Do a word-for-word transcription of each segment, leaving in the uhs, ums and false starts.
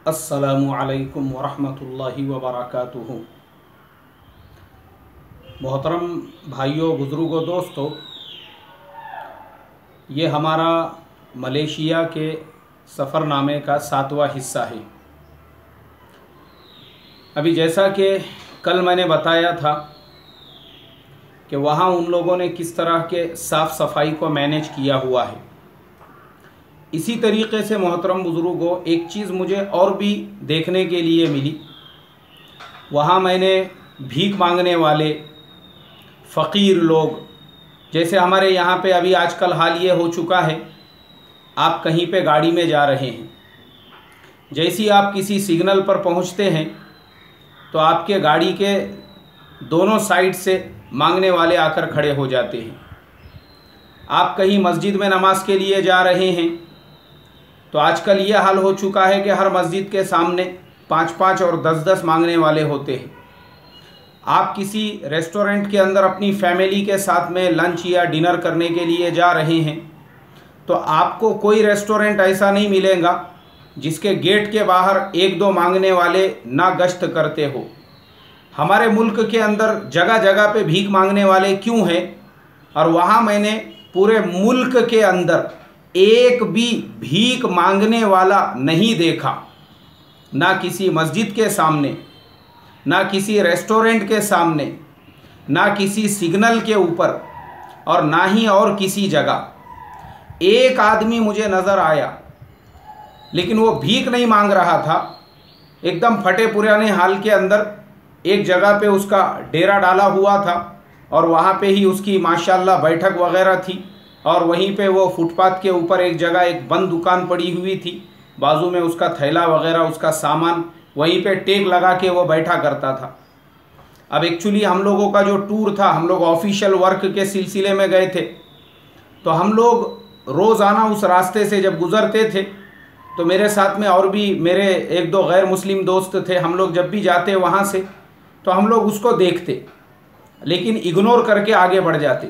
अस्सलामु अलैकुम वरहमतुल्लाहि वबरकातुहू। मोहतरम भाइयों, बुज़ुर्गों, दोस्तों, ये हमारा मलेशिया के सफ़रनामे का सातवां हिस्सा है। अभी जैसा कि कल मैंने बताया था कि वहाँ उन लोगों ने किस तरह के साफ़ सफाई को मैनेज किया हुआ है, इसी तरीक़े से मोहतरम बुज़ुर्गों एक चीज़ मुझे और भी देखने के लिए मिली। वहाँ मैंने भीख मांगने वाले फ़कीर लोग, जैसे हमारे यहाँ पे अभी आजकल हाल ये हो चुका है, आप कहीं पे गाड़ी में जा रहे हैं, जैसे ही आप किसी सिग्नल पर पहुँचते हैं तो आपके गाड़ी के दोनों साइड से मांगने वाले आकर खड़े हो जाते हैं। आप कहीं मस्जिद में नमाज के लिए जा रहे हैं तो आजकल ये हाल हो चुका है कि हर मस्जिद के सामने पाँच पाँच और दस दस मांगने वाले होते हैं। आप किसी रेस्टोरेंट के अंदर अपनी फैमिली के साथ में लंच या डिनर करने के लिए जा रहे हैं तो आपको कोई रेस्टोरेंट ऐसा नहीं मिलेगा जिसके गेट के बाहर एक दो मांगने वाले ना गश्त करते हो। हमारे मुल्क के अंदर जगह जगह पे भीख मांगने वाले क्यों हैं, और वहाँ मैंने पूरे मुल्क के अंदर एक भी भीख मांगने वाला नहीं देखा, ना किसी मस्जिद के सामने, ना किसी रेस्टोरेंट के सामने, ना किसी सिग्नल के ऊपर, और ना ही और किसी जगह। एक आदमी मुझे नज़र आया, लेकिन वो भीख नहीं मांग रहा था, एकदम फटे पुराने हाल के अंदर एक जगह पे उसका डेरा डाला हुआ था और वहाँ पे ही उसकी माशाल्लाह बैठक वगैरह थी, और वहीं पे वो फुटपाथ के ऊपर एक जगह एक बंद दुकान पड़ी हुई थी, बाजू में उसका थैला वगैरह, उसका सामान, वहीं पे टेक लगा के वो बैठा करता था। अब एक्चुअली हम लोगों का जो टूर था, हम लोग ऑफिशियल वर्क के सिलसिले में गए थे, तो हम लोग रोज़ाना उस रास्ते से जब गुज़रते थे तो मेरे साथ में और भी मेरे एक दो गैर मुस्लिम दोस्त थे। हम लोग जब भी जाते वहाँ से तो हम लोग उसको देखते, लेकिन इग्नोर करके आगे बढ़ जाते।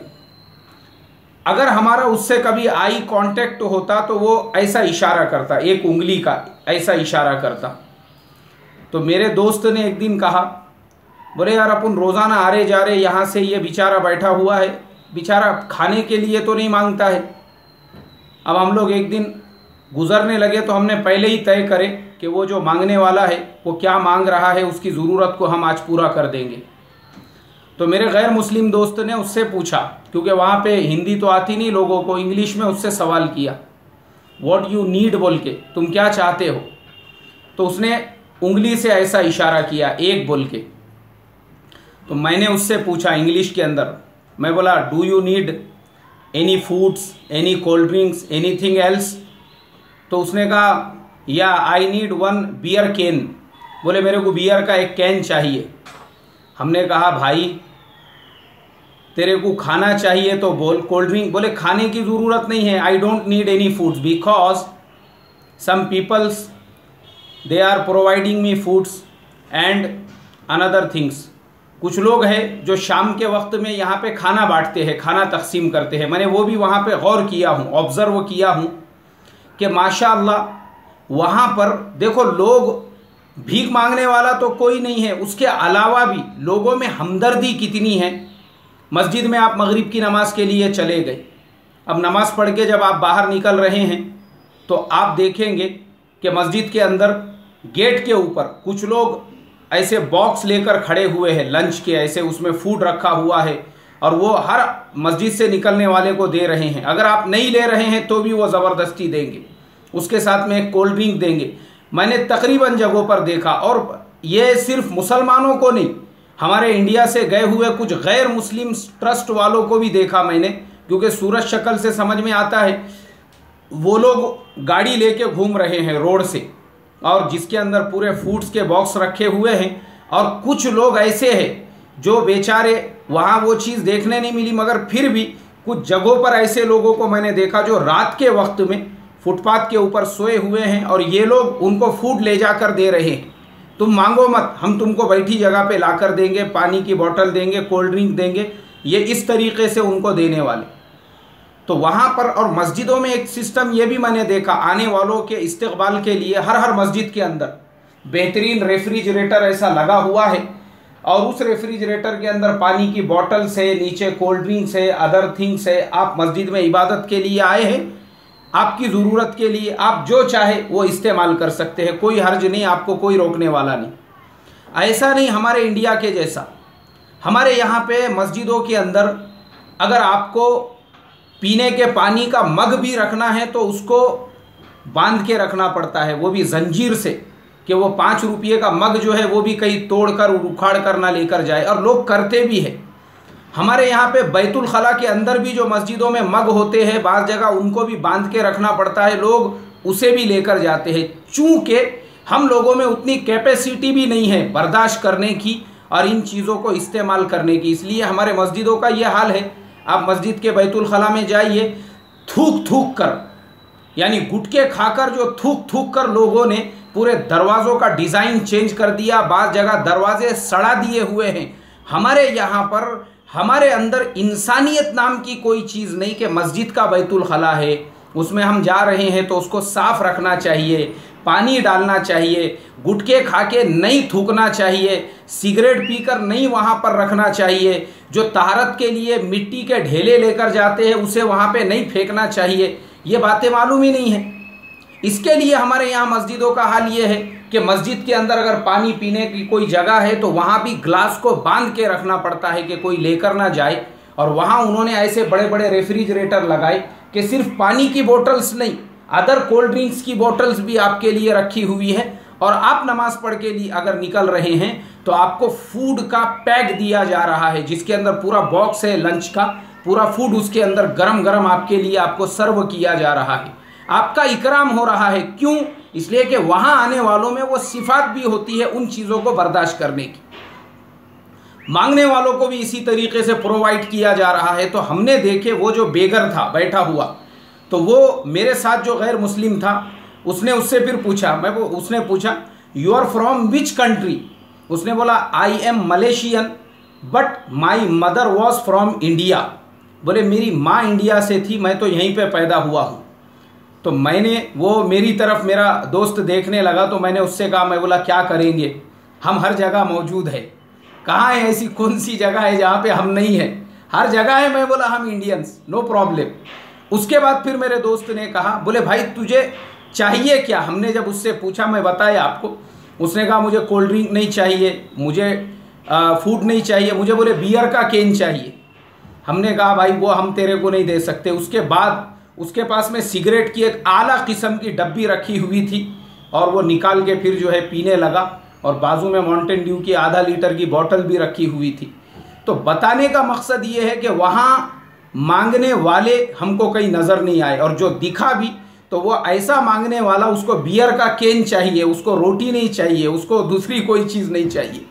अगर हमारा उससे कभी आई कांटेक्ट होता तो वो ऐसा इशारा करता, एक उंगली का ऐसा इशारा करता। तो मेरे दोस्त ने एक दिन कहा, बोले यार अपन रोज़ाना आ रहे जा रहे यहाँ से, ये बेचारा बैठा हुआ है, बेचारा खाने के लिए तो नहीं मांगता है। अब हम लोग एक दिन गुजरने लगे तो हमने पहले ही तय करे कि वो जो मांगने वाला है वो क्या मांग रहा है, उसकी ज़रूरत को हम आज पूरा कर देंगे। तो मेरे गैर मुस्लिम दोस्त ने उससे पूछा, क्योंकि वहाँ पे हिंदी तो आती नहीं लोगों को, इंग्लिश में उससे सवाल किया, व्हाट यू नीड, बोल के, तुम क्या चाहते हो। तो उसने उंगली से ऐसा इशारा किया, एक बोल के। तो मैंने उससे पूछा इंग्लिश के अंदर, मैं बोला do you need any foods, any cold drinks, anything else. तो उसने कहा yeah I need one beer can, बोले मेरे को बियर का एक कैन चाहिए। हमने कहा भाई तेरे को खाना चाहिए तो बोल, कोल्ड ड्रिंक, बोले खाने की ज़रूरत नहीं है, I don't need any foods because some peoples they are providing me foods and another things. कुछ लोग हैं जो शाम के वक्त में यहाँ पे खाना बांटते हैं, खाना तकसीम करते हैं। मैंने वो भी वहाँ पे गौर किया हूँ, ऑब्ज़र्व किया हूँ कि माशाअल्लाह वहाँ पर देखो लोग, भीख मांगने वाला तो कोई नहीं है, उसके अलावा भी लोगों में हमदर्दी कितनी है। मस्जिद में आप मगरिब की नमाज के लिए चले गए, अब नमाज पढ़ के जब आप बाहर निकल रहे हैं तो आप देखेंगे कि मस्जिद के अंदर गेट के ऊपर कुछ लोग ऐसे बॉक्स लेकर खड़े हुए हैं लंच के, ऐसे उसमें फूड रखा हुआ है और वो हर मस्जिद से निकलने वाले को दे रहे हैं। अगर आप नहीं ले रहे हैं तो भी वो ज़बरदस्ती देंगे, उसके साथ में एक कोल्ड ड्रिंक देंगे। मैंने तकरीबन जगहों पर देखा, और ये सिर्फ मुसलमानों को नहीं, हमारे इंडिया से गए हुए कुछ गैर मुस्लिम ट्रस्ट वालों को भी देखा मैंने, क्योंकि सूरत शक्ल से समझ में आता है वो लोग गाड़ी लेके घूम रहे हैं रोड से, और जिसके अंदर पूरे फूड्स के बॉक्स रखे हुए हैं। और कुछ लोग ऐसे हैं जो बेचारे, वहाँ वो चीज़ देखने नहीं मिली, मगर फिर भी कुछ जगहों पर ऐसे लोगों को मैंने देखा जो रात के वक्त में फुटपाथ के ऊपर सोए हुए हैं और ये लोग उनको फूड ले जाकर दे रहे हैं। तुम मांगो मत, हम तुमको बैठी जगह पे लाकर देंगे, पानी की बोतल देंगे, कोल्ड ड्रिंक देंगे, ये इस तरीके से उनको देने वाले। तो वहाँ पर और मस्जिदों में एक सिस्टम ये भी मैंने देखा, आने वालों के इस्तकबाल के लिए हर हर मस्जिद के अंदर बेहतरीन रेफ्रिजरेटर ऐसा लगा हुआ है और उस रेफ्रिजरेटर के अंदर पानी की बॉटल्स है, नीचे कोल्ड ड्रिंक्स है, अदर थिंग्स है। आप मस्जिद में इबादत के लिए आए हैं, आपकी ज़रूरत के लिए आप जो चाहे वो इस्तेमाल कर सकते हैं, कोई हर्ज नहीं, आपको कोई रोकने वाला नहीं। ऐसा नहीं हमारे इंडिया के जैसा। हमारे यहाँ पे मस्जिदों के अंदर अगर आपको पीने के पानी का मग भी रखना है तो उसको बांध के रखना पड़ता है, वो भी जंजीर से, कि वो पाँच रुपये का मग जो है वो भी कहीं तोड़ कर उखाड़ कर ना लेकर जाए, और लोग करते भी है। हमारे यहाँ पे बैतुल खला के अंदर भी जो मस्जिदों में मग होते हैं, बाज़ जगह उनको भी बांध के रखना पड़ता है, लोग उसे भी लेकर जाते हैं। चूँकि हम लोगों में उतनी कैपेसिटी भी नहीं है बर्दाश्त करने की और इन चीज़ों को इस्तेमाल करने की, इसलिए हमारे मस्जिदों का ये हाल है। आप मस्जिद के बैतुल खला में जाइए, थूक थूक कर, यानी गुटके खाकर जो थूक थूक कर लोगों ने पूरे दरवाज़ों का डिज़ाइन चेंज कर दिया, बाज़ जगह दरवाजे सड़ा दिए हुए हैं। हमारे यहाँ पर हमारे अंदर इंसानियत नाम की कोई चीज़ नहीं कि मस्जिद का बैतुल खला है, उसमें हम जा रहे हैं तो उसको साफ़ रखना चाहिए, पानी डालना चाहिए, गुटके खा के नहीं थूकना चाहिए, सिगरेट पीकर नहीं वहाँ पर रखना चाहिए, जो तहारत के लिए मिट्टी के ढेले लेकर जाते हैं उसे वहाँ पे नहीं फेंकना चाहिए। ये बातें मालूम ही नहीं है। इसके लिए हमारे यहाँ मस्जिदों का हाल ये है कि मस्जिद के अंदर अगर पानी पीने की कोई जगह है तो वहाँ भी ग्लास को बांध के रखना पड़ता है कि कोई लेकर ना जाए। और वहाँ उन्होंने ऐसे बड़े बड़े रेफ्रिजरेटर लगाए कि सिर्फ पानी की बोतल्स नहीं, अदर कोल्ड ड्रिंक्स की बोतल्स भी आपके लिए रखी हुई है। और आप नमाज पढ़ के लिए अगर निकल रहे हैं तो आपको फूड का पैक दिया जा रहा है, जिसके अंदर पूरा बॉक्स है लंच का, पूरा फूड उसके अंदर गरम गरम आपके लिए आपको सर्व किया जा रहा है। आपका इकराम हो रहा है। क्यों? इसलिए कि वहाँ आने वालों में वो सिफात भी होती है उन चीज़ों को बर्दाश्त करने की। मांगने वालों को भी इसी तरीके से प्रोवाइड किया जा रहा है। तो हमने देखे वो जो बेगर था बैठा हुआ, तो वो मेरे साथ जो गैर मुस्लिम था उसने उससे फिर पूछा, मैं वो उसने पूछा you are from which country? उसने बोला I am Malaysian but my mother was from India. बोले मेरी माँ इंडिया से थी, मैं तो यहीं पे पैदा हुआ हूँ। तो मैंने वो मेरी तरफ मेरा दोस्त देखने लगा तो मैंने उससे कहा, मैं बोला क्या करेंगे, हम हर जगह मौजूद है, कहाँ है ऐसी कौन सी जगह है जहाँ पे हम नहीं है, हर जगह है। मैं बोला हम इंडियंस, नो प्रॉब्लम। उसके बाद फिर मेरे दोस्त ने कहा, बोले भाई तुझे चाहिए क्या? हमने जब उससे पूछा, मैं बताया आपको, उसने कहा मुझे कोल्ड ड्रिंक नहीं चाहिए, मुझे आ, फूड नहीं चाहिए, मुझे बोले बियर का केन चाहिए। हमने कहा भाई वो हम तेरे को नहीं दे सकते। उसके बाद उसके पास में सिगरेट की एक आला किस्म की डब्बी रखी हुई थी और वो निकाल के फिर जो है पीने लगा, और बाजू में माउंटेन ड्यू की आधा लीटर की बोतल भी रखी हुई थी। तो बताने का मकसद ये है कि वहाँ मांगने वाले हमको कहीं नज़र नहीं आए, और जो दिखा भी तो वो ऐसा मांगने वाला, उसको बियर का केन चाहिए, उसको रोटी नहीं चाहिए, उसको दूसरी कोई चीज़ नहीं चाहिए।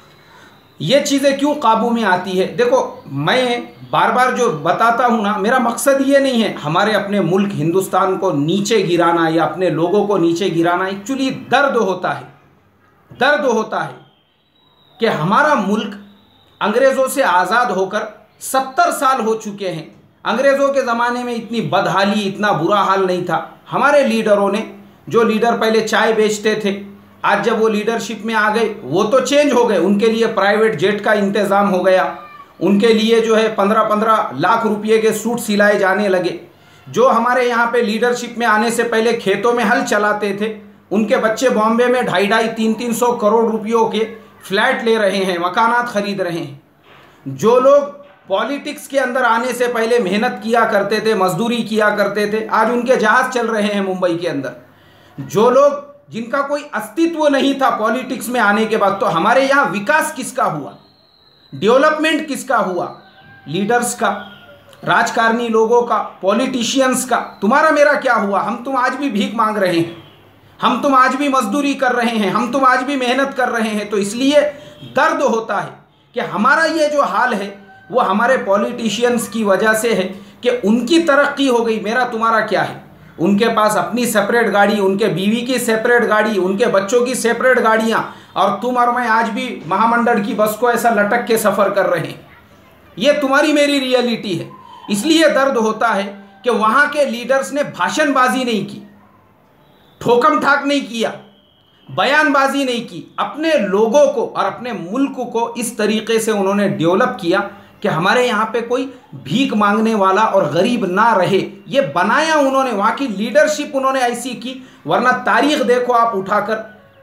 ये चीज़ें क्यों काबू में आती है? देखो मैं बार बार जो बताता हूँ ना, मेरा मकसद ये नहीं है हमारे अपने मुल्क हिंदुस्तान को नीचे गिराना या अपने लोगों को नीचे गिराना। एक्चुअली दर्द होता है, दर्द होता है कि हमारा मुल्क अंग्रेज़ों से आज़ाद होकर सत्तर साल हो चुके हैं। अंग्रेज़ों के ज़माने में इतनी बदहाली, इतना बुरा हाल नहीं था। हमारे लीडरों ने, जो लीडर पहले चाय बेचते थे, आज जब वो लीडरशिप में आ गए वो तो चेंज हो गए, उनके लिए प्राइवेट जेट का इंतज़ाम हो गया, उनके लिए जो है पंद्रह पंद्रह लाख रुपये के सूट सिलाए जाने लगे। जो हमारे यहाँ पे लीडरशिप में आने से पहले खेतों में हल चलाते थे, उनके बच्चे बॉम्बे में ढाई ढाई तीन तीन सौ करोड़ रुपयों के फ्लैट ले रहे हैं, मकानात खरीद रहे हैं। जो लोग पॉलिटिक्स के अंदर आने से पहले मेहनत किया करते थे, मजदूरी किया करते थे, आज उनके जहाज़ चल रहे हैं मुंबई के अंदर। जो लोग जिनका कोई अस्तित्व नहीं था पॉलिटिक्स में आने के बाद, तो हमारे यहाँ विकास किसका हुआ, डेवलपमेंट किसका हुआ? लीडर्स का, राजकारणी लोगों का, पॉलिटिशियंस का। तुम्हारा मेरा क्या हुआ? हम तुम आज भी भीख मांग रहे हैं, हम तुम आज भी मजदूरी कर रहे हैं, हम तुम आज भी मेहनत कर रहे हैं। तो इसलिए दर्द होता है कि हमारा ये जो हाल है वो हमारे पॉलिटिशियंस की वजह से है कि उनकी तरक्की हो गई, मेरा तुम्हारा क्या है? उनके पास अपनी सेपरेट गाड़ी, उनके बीवी की सेपरेट गाड़ी, उनके बच्चों की सेपरेट गाड़ियां, और तुम और मैं आज भी महामंडल की बस को ऐसा लटक के सफ़र कर रहे हैं। ये तुम्हारी मेरी रियलिटी है। इसलिए दर्द होता है कि वहाँ के लीडर्स ने भाषणबाजी नहीं की, ठोकम ठाक नहीं किया, बयानबाजी नहीं की, अपने लोगों को और अपने मुल्क को इस तरीके से उन्होंने डेवलप किया कि हमारे यहाँ पे कोई भीख मांगने वाला और गरीब ना रहे, ये बनाया उन्होंने। वहाँ की लीडरशिप उन्होंने ऐसी की, वरना तारीख देखो आप उठाकर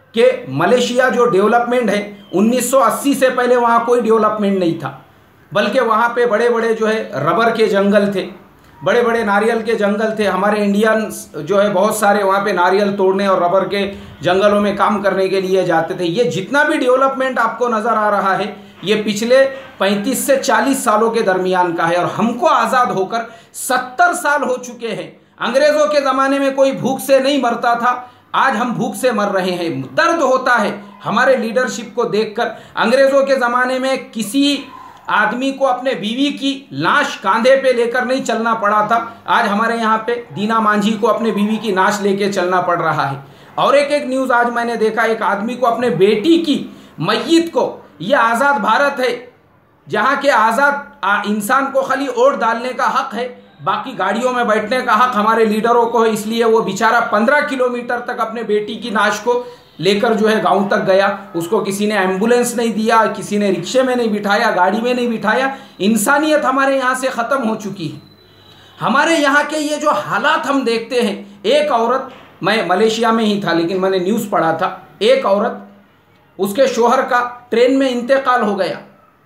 कि मलेशिया जो डेवलपमेंट है उन्नीस सौ अस्सी से पहले वहाँ कोई डेवलपमेंट नहीं था, बल्कि वहाँ पे बड़े बड़े जो है रबर के जंगल थे, बड़े बड़े नारियल के जंगल थे। हमारे इंडियंस जो है बहुत सारे वहाँ पे नारियल तोड़ने और रबर के जंगलों में काम करने के लिए जाते थे। ये जितना भी डेवलपमेंट आपको नज़र आ रहा है ये पिछले पैंतीस से चालीस सालों के दरमियान का है, और हमको आज़ाद होकर सत्तर साल हो चुके हैं। अंग्रेज़ों के ज़माने में कोई भूख से नहीं मरता था, आज हम भूख से मर रहे हैं। दर्द होता है हमारे लीडरशिप को देखकर। अंग्रेज़ों के ज़माने में किसी आदमी को अपने बीवी की लाश कांधे पे लेकर नहीं चलना पड़ा था, आज हमारे यहाँ पे दीना मांझी को अपने बीवी की लाश लेके चलना पड़ रहा है। और एक एक न्यूज़ आज मैंने देखा, एक आदमी को अपने बेटी की मैयत को, ये आज़ाद भारत है जहाँ के आज़ाद इंसान को खाली वोट डालने का हक है, बाकी गाड़ियों में बैठने का हक हमारे लीडरों को है। इसलिए वो बेचारा पंद्रह किलोमीटर तक अपने बेटी की लाश को लेकर जो है गांव तक गया, उसको किसी ने एम्बुलेंस नहीं दिया, किसी ने रिक्शे में नहीं बिठाया, गाड़ी में नहीं बिठाया। इंसानियत हमारे यहाँ से ख़त्म हो चुकी है। हमारे यहाँ के ये जो हालात हम देखते हैं, एक औरत, मैं मलेशिया में ही था लेकिन मैंने न्यूज़ पढ़ा था, एक औरत, उसके शोहर का ट्रेन में इंतकाल हो गया।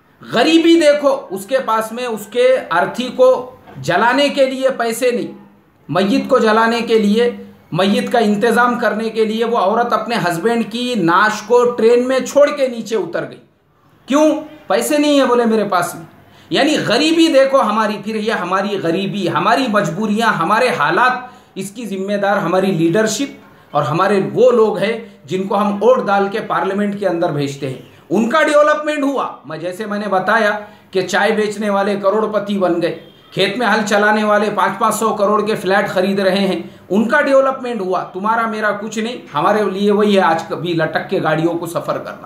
गरीबी देखो, उसके पास में उसके अर्थी को जलाने के लिए पैसे नहीं, मैयत को जलाने के लिए, मैयत का इंतज़ाम करने के लिए वो औरत अपने हस्बैंड की नाश को ट्रेन में छोड़ के नीचे उतर गई। क्यों? पैसे नहीं है बोले मेरे पास में। यानी गरीबी देखो हमारी। फिर ये हमारी गरीबी, हमारी मजबूरियां, हमारे हालात, इसकी जिम्मेदार हमारी लीडरशिप और हमारे वो लोग हैं जिनको हम वोट डाल के पार्लियामेंट के अंदर भेजते हैं। उनका डेवलपमेंट हुआ। मैं जैसे मैंने बताया कि चाय बेचने वाले करोड़पति बन गए, खेत में हल चलाने वाले पाँच पाँच सौ करोड़ के फ्लैट खरीद रहे हैं, उनका डेवलपमेंट हुआ। तुम्हारा मेरा कुछ नहीं, हमारे लिए वही है आज कभी लटक के गाड़ियों को सफ़र करना।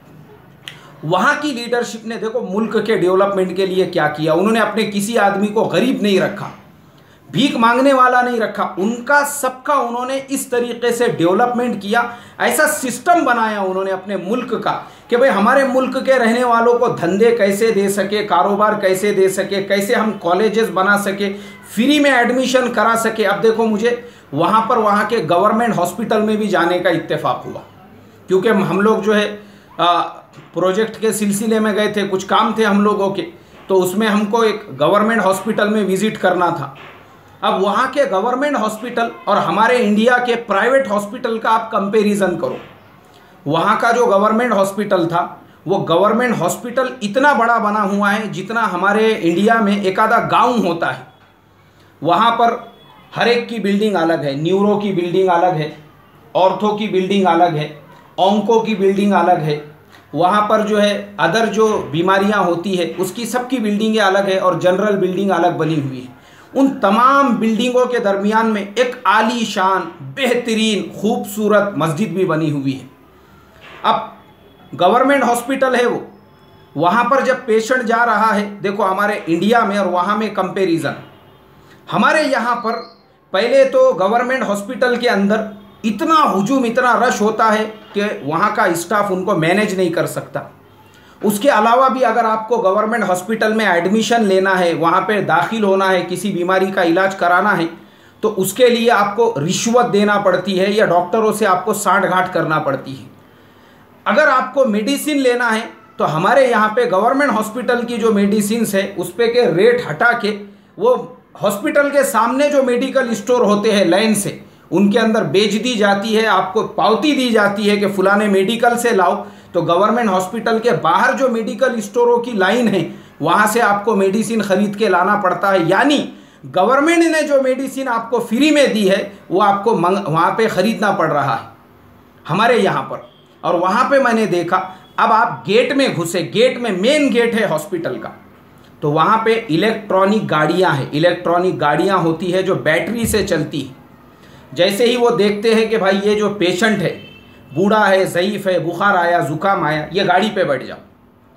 वहाँ की लीडरशिप ने देखो मुल्क के डेवलपमेंट के लिए क्या किया। उन्होंने अपने किसी आदमी को गरीब नहीं रखा, भीख मांगने वाला नहीं रखा, उनका सबका उन्होंने इस तरीके से डेवलपमेंट किया। ऐसा सिस्टम बनाया उन्होंने अपने मुल्क का कि भाई हमारे मुल्क के रहने वालों को धंधे कैसे दे सके, कारोबार कैसे दे सके, कैसे हम कॉलेजेस बना सके, फ्री में एडमिशन करा सके। अब देखो मुझे वहाँ पर वहाँ के गवर्नमेंट हॉस्पिटल में भी जाने का इत्तेफाक हुआ, क्योंकि हम लोग जो है प्रोजेक्ट के सिलसिले में गए थे, कुछ काम थे हम लोगों के, तो उसमें हमको एक गवर्नमेंट हॉस्पिटल में विजिट करना था। अब वहाँ के गवर्नमेंट हॉस्पिटल और हमारे इंडिया के प्राइवेट हॉस्पिटल का आप कंपैरिजन करो। वहाँ का जो गवर्नमेंट हॉस्पिटल था, वो गवर्नमेंट हॉस्पिटल इतना बड़ा बना हुआ है जितना हमारे इंडिया में एक आधा गाँव होता है। वहाँ पर हर एक की बिल्डिंग अलग है, न्यूरो की बिल्डिंग अलग है, ऑर्थो की बिल्डिंग अलग है, ऑंको की बिल्डिंग अलग है। वहाँ पर जो है अदर जो बीमारियाँ होती है उसकी सबकी बिल्डिंगें अलग है और जनरल बिल्डिंग अलग बनी हुई है। उन तमाम बिल्डिंगों के दरमियान में एक आलीशान, बेहतरीन, खूबसूरत मस्जिद भी बनी हुई है। अब गवर्नमेंट हॉस्पिटल है वो, वहाँ पर जब पेशेंट जा रहा है, देखो हमारे इंडिया में और वहाँ में कंपैरिजन, हमारे यहाँ पर पहले तो गवर्नमेंट हॉस्पिटल के अंदर इतना हुजूम, इतना रश होता है कि वहाँ का स्टाफ उनको मैनेज नहीं कर सकता। उसके अलावा भी अगर आपको गवर्नमेंट हॉस्पिटल में एडमिशन लेना है, वहाँ पे दाखिल होना है, किसी बीमारी का इलाज कराना है, तो उसके लिए आपको रिश्वत देना पड़ती है या डॉक्टरों से आपको सांठ गांठ करना पड़ती है। अगर आपको मेडिसिन लेना है तो हमारे यहाँ पे गवर्नमेंट हॉस्पिटल की जो मेडिसिन है उस पे के रेट हटा के वो हॉस्पिटल के सामने जो मेडिकल स्टोर होते हैं लाइन से, उनके अंदर बेच दी जाती है। आपको पावती दी जाती है कि फलाने मेडिकल से लाओ, तो गवर्नमेंट हॉस्पिटल के बाहर जो मेडिकल स्टोरों की लाइन है वहाँ से आपको मेडिसिन खरीद के लाना पड़ता है। यानी गवर्नमेंट ने जो मेडिसिन आपको फ्री में दी है वो आपको मंग वहाँ पे ख़रीदना पड़ रहा है हमारे यहाँ पर। और वहाँ पे मैंने देखा, अब आप गेट में घुसे, गेट में मेन गेट है हॉस्पिटल का, तो वहाँ पे इलेक्ट्रॉनिक गाड़ियाँ हैं। इलेक्ट्रॉनिक गाड़ियाँ होती है जो बैटरी से चलती है। जैसे ही वो देखते हैं कि भाई ये जो पेशेंट है बूढ़ा है, ज़ईफ़ है, बुखार आया, ज़ुकाम आया, ये गाड़ी पे बैठ जाओ,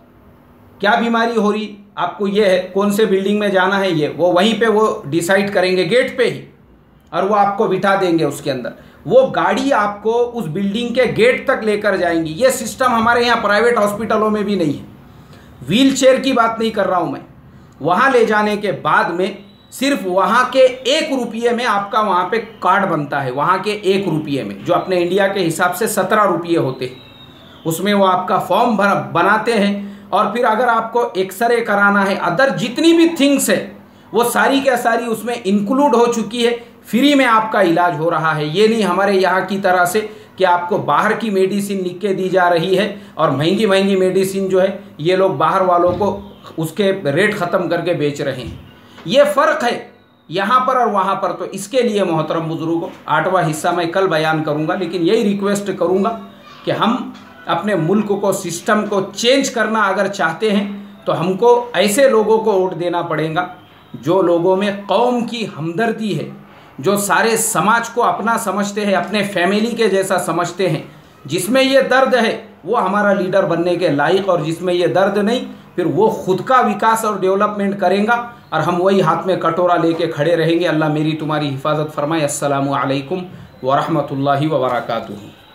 क्या बीमारी हो रही आपको, ये है, कौन से बिल्डिंग में जाना है, ये वो वहीं पे वो डिसाइड करेंगे गेट पे ही। और वो आपको बिठा देंगे उसके अंदर, वो गाड़ी आपको उस बिल्डिंग के गेट तक लेकर जाएंगी। ये सिस्टम हमारे यहाँ प्राइवेट हॉस्पिटलों में भी नहीं है। व्हील चेयर की बात नहीं कर रहा हूँ मैं, वहाँ ले जाने के बाद में सिर्फ वहाँ के एक रुपये में आपका वहाँ पे कार्ड बनता है, वहाँ के एक रुपये में, जो अपने इंडिया के हिसाब से सत्रह रुपये होते हैं। उसमें वो आपका फॉर्म बनाते हैं और फिर अगर आपको एक्सरे कराना है, अदर जितनी भी थिंग्स है वो सारी क्या सारी उसमें इंक्लूड हो चुकी है। फ्री में आपका इलाज हो रहा है। ये नहीं हमारे यहाँ की तरह से कि आपको बाहर की मेडिसिन लिख के दी जा रही है और महंगी महंगी मेडिसिन जो है ये लोग बाहर वालों को उसके रेट ख़त्म करके बेच रहे हैं। ये फ़र्क है यहाँ पर और वहाँ पर। तो इसके लिए मोहतरम बुजुर्गों, आठवां हिस्सा मैं कल बयान करूँगा, लेकिन यही रिक्वेस्ट करूँगा कि हम अपने मुल्क को, सिस्टम को चेंज करना अगर चाहते हैं तो हमको ऐसे लोगों को वोट देना पड़ेगा जो लोगों में कौम की हमदर्दी है, जो सारे समाज को अपना समझते हैं, अपने फैमिली के जैसा समझते हैं। जिसमें ये दर्द है वो हमारा लीडर बनने के लायक, और जिसमें ये दर्द नहीं फिर वो खुद का विकास और डेवलपमेंट करेगा और हम वही हाथ में कटोरा लेके खड़े रहेंगे। अल्लाह मेरी तुम्हारी हिफाजत फरमाए। अस्सलामु अलैकुम व रहमतुल्लाहि व बरकातुहू।